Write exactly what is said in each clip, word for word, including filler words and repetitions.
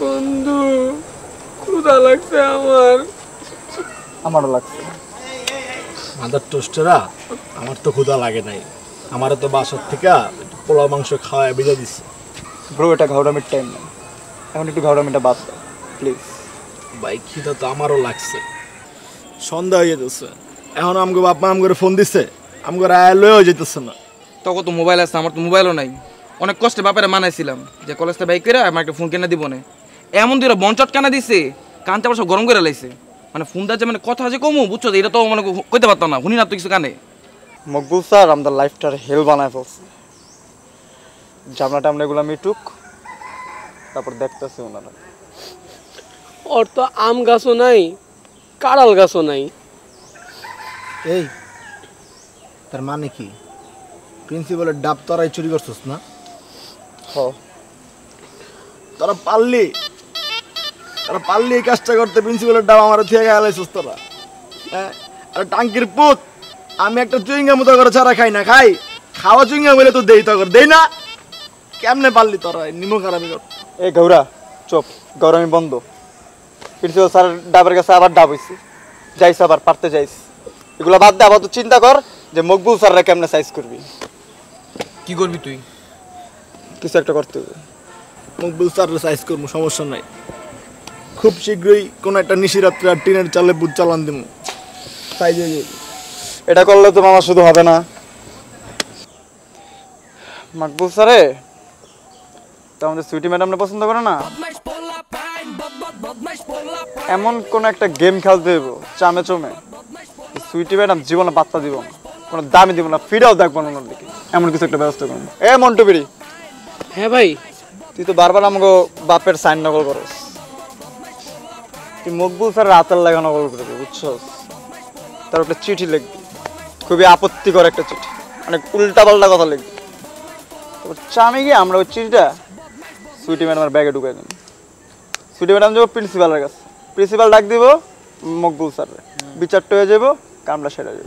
বন্ধু ক্ষুধা লাগছে আমার। আমারও লাগছে। মাদার টোস্টেরা আমার তো ক্ষুধা লাগে নাই, আমারও তো বাসার থেকে পোলাও মাংস খাওয়ায় বেজে দিচ্ছে। ব্রো এটা ঘাউড়ামির টাইম না, এখন একটু ঘাউড়ামিটা বাদ দাও প্লিজ। ভাই খিদা তো আমারও লাগছে, সন্ধ্যা হয়ে যেতেছে, এখন আমগো বাপ মা আমগরে ফোন দিচ্ছে, আমগো আয়া লয়েও যেতেছে না। তখন তো মোবাইল আছে, আমার তো মোবাইলও নাই। অনেক কষ্টে বাপেরা মানাইছিলাম যে কলেজটা বাইক করে আমার একটা ফোন কিনে দিব না, এমন দুইটা বনচট কানা দিছে, কানটা আমার সব গরম করে লাইছে। মানে ফোনটা যে মানে কথা যে কমু বুঝছো, এটা তো মানে কইতে পারতাম না, শুনি না তো কিছু কানে। মকবুল স্যার আমাদের লাইফটার হেল বানায় ফেলছে। জামলা টামলা এগুলো মিটুক, তারপর দেখতেছে ওনারা। ওর তো আম গাছও নাই, কাঁড়াল গাছও নাই। এই তার মানে কি প্রিন্সিপালের ডাব তোরাই চুরি করছিস না? হ তোরা পারলি, তোরা পারলি এই কাজটা করতে, প্রিন্সিপালের ডাব আমার থেকে গেলাইছিস তোরা। হ্যাঁ আর টাঙ্কির পুত, আমি একটা চুইঙ্গা মতো করে ছাড়া খাই না, খাই খাওয়া চুইঙ্গা বলে তো দেই, তো দেই না। কেমনে পারলি তোরা নিমো খারাপি কর? এই গৌরা চুপ, গৌরামি বন্ধ। প্রিন্সিপাল স্যার ডাবের কাছে আবার ডাব হইছে, যাইস আবার পারতে যাইস। এগুলো বাদ দে, আবার তো চিন্তা কর যে মকবুল স্যাররা কেমনে সাইজ করবি। কি করবি তুই? কিছু একটা করতে হবে। মকবুল স্যারের সাইজ করবো, সমস্যা নাই। খুব শীঘ্রই কোনো একটা নিশিরাত্রে আর টিনের চালে বুট চালান দিব, সাইজ হয়ে যাবে। এটা করলে তো মামা শুধু হবে না। মকবুল স্যারে তো আমাদের সুইটি ম্যাডামটা পছন্দ করে না, এমন কোন একটা গেম খেলতে দেবো চামে চমে, সুইটি ম্যাডাম জীবনে বার্তা দিব না, কোনো দামি দিব না, ফিরেও দেখবো না ওনার দিকে, এমন কিছু একটা ব্যবস্থা করবো। এ মন্টু বিড়ি। হ্যাঁ ভাই। তুই তো বারবার আমাকে বাপের সাইন নকল করস, তুই মকবুল স্যার রাতের লেখা নকল করবি বুঝছস। তার একটা চিঠি লিখবি, খুবই আপত্তিকর একটা চিঠি, অনেক উল্টা পাল্টা কথা লিখবি। তারপর চামে গিয়ে আমরা ওই চিঠিটা সুইটি ম্যাডামের ব্যাগে ঢুকাই দিন। সুইটি ম্যাডাম যাবো প্রিন্সিপালের কাছে, প্রিন্সিপাল ডাক দিব মকবুল স্যার, বিচারটা হয়ে যাবো, কামড়া সেরে যাবো।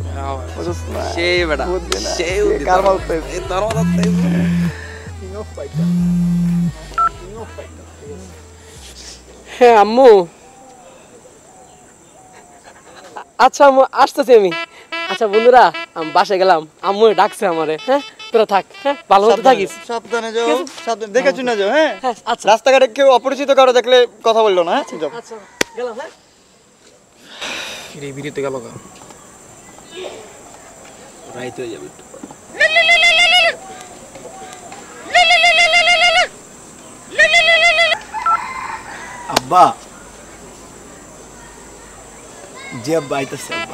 হ্যাঁ আম্মু, আচ্ছা আম্মু আসতেছি আমি। আচ্ছা বন্ধুরা আমি বাসায় গেলাম, আম্মু ডাকছে আমারে। হ্যাঁ তোরা থাক, হ্যাঁ ভালো মতো থাকিস, সাবধানে যাও, সাবধানে দেখে শুনে যাও। হ্যাঁ আচ্ছা রাস্তাঘাটে কেউ অপরিচিত কারো দেখলে কথা বললো না। হ্যাঁ আচ্ছা গেলাম। হ্যাঁ এই বিরিতে গেল গা, রাইত হয়ে যাবে। আব্বা, জি আব্বা আইতেছে। আব্বা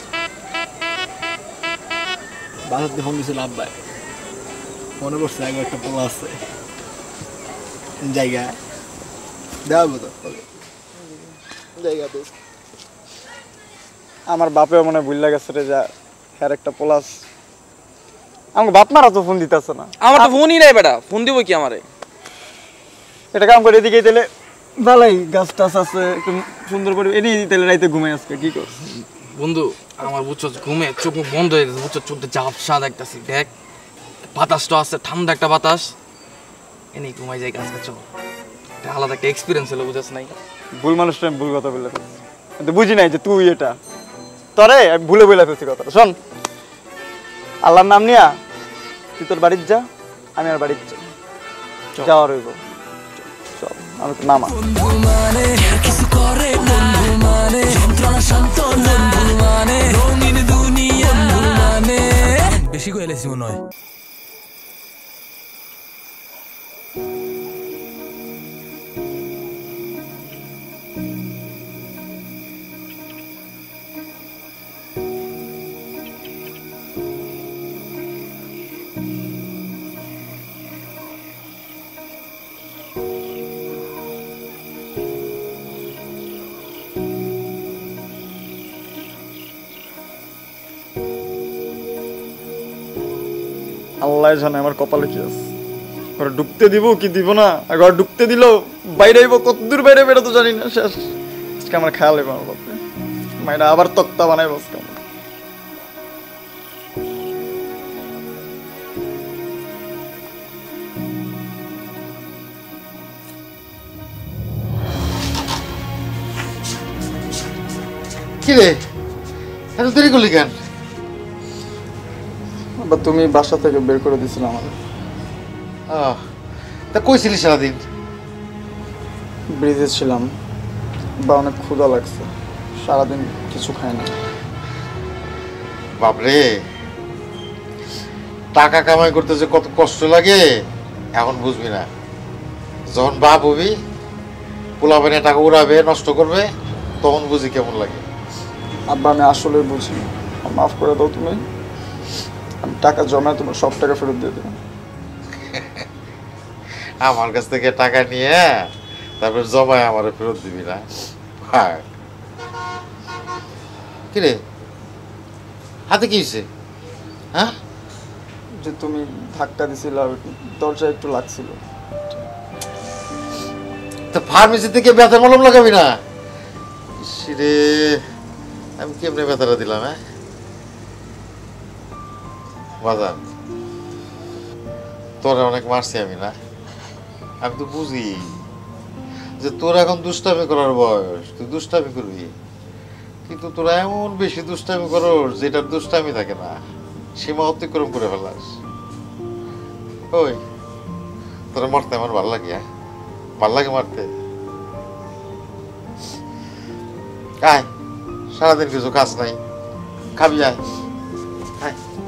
বাসাতে ফোন দিয়েছিল আব্বাই, মনে করছে আগে একটা পোলা আছে জায়গা দেওয়া তো জায়গা তো। আমার বাপেও মনে ভুল গেছে রে, যা হ্যার একটা প্লাস। আমাকে বাপ মারা তো ফোন দিতেছে না, আমার তো ফোনই নাই বেটা, ফোন দিব কি আমারে? এটা কাম করে এদিকে দিলে ভালোই, গাছ টাছ আছে একটু সুন্দর করে এদিকে দিতে রাইতে ঘুমাই আজকে। কি করছ বন্ধু আমার বুঝছো ঘুমে চোখ বন্ধ হয়ে গেছে, বুঝছো চোখটা ঝাপসা দেখতেছি, দেখ বাতাসটা আছে ঠান্ডা একটা বাতাস, এনেই ঘুমাই যাই কাজ করছো। এটা আলাদা একটা এক্সপিরিয়েন্স হলো, বুঝছ নাই? ভুল মানুষটা আমি ভুল কথা বলে ফেলছি, কিন্তু বুঝি নাই যে তুই এটা তরে আমি ভুলে বলে ফেলছি কথাটা। শোন, আল্লাহর নাম নিয়া তুই তোর বাড়ির যা, আমি আর বাড়ির যা, যাওয়া রইব। চল আমি তো নামা। বেশি কইলে মনে হয়। আল্লাহ জানে আমার কপালে কি আছে, ঘরে ঢুকতে দিব কি দিব না, আর ঘরে ঢুকতে দিল বাইরে আইব কত দূর বাইরে বেরো তো জানি না। শেষ আজকে আমার খেয়াল হইব আমার বাপে, মাইরা আবার তক্তা বানাইব আজকে। কি রে এত দেরি করলি কেন? বা তুমি বাসা থেকে বের করে দিছিলে আমাদের। আহ, তা কইছিলি সারাদিন? ব্রিজে ছিলাম বা অনেক ক্ষুধা লাগছে, সারাদিন কিছু খাই না। বাপরে, টাকা কামাই করতে যে কত কষ্ট লাগে এখন বুঝবি না। যখন বাপ হবি, পোলাপানে টাকা উড়াবে, নষ্ট করবে, তখন বুঝি কেমন লাগে। আব্বা আমি আসলে বুঝি, মাফ করে দাও তুমি। আমি টাকা জমায় তোমার সব টাকা ফেরত দিয়ে দেবো। আমার কাছ থেকে টাকা নিয়ে তারপর জমায় আমার ফেরত দিবি না? কিরে হাতে কি হয়েছে? হ্যাঁ, যে তুমি ধাক্কা দিছিলে দরজা একটু লাগছিল। তো ফার্মেসি থেকে ব্যথা মলম লাগাবি না? রে আমি কেমনে ব্যথাটা দিলাম? হ্যাঁ বাজার, তোরা অনেক মারছি আমি না? আমি তো বুঝি যে তোর এখন দুষ্টামি করার বয়স, তুই দুষ্টামি করবি, কিন্তু তোরা এমন বেশি দুষ্টামি করস যেটার দুষ্টামি থাকে না, সীমা অতিক্রম করে ফেলাস। ওই তোরা মারতে আমার ভাল লাগে? হ্যাঁ ভাল লাগে মারতে? আয়, সারাদিন কিছু কাজ নাই, খাবি আয়। আয়